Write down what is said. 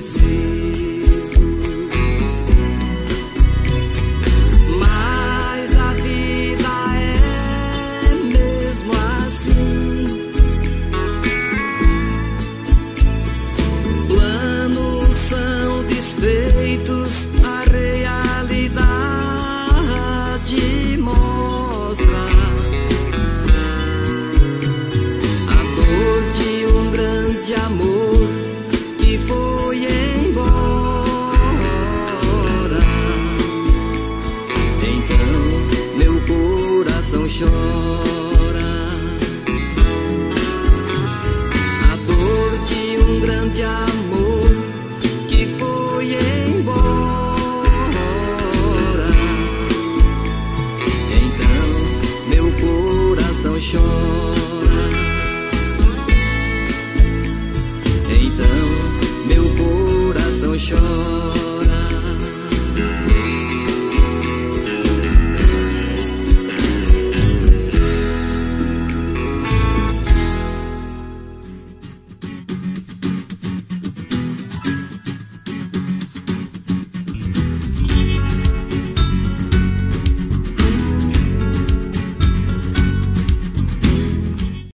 preciso. Mas a vida é mesmo assim. Planos são desfeitos, a realidade mostra a dor de um grande amor que foi embora. Então meu coração chora. A dor de um grande amor que foi embora. Então meu coração chora. Então meu coração chora.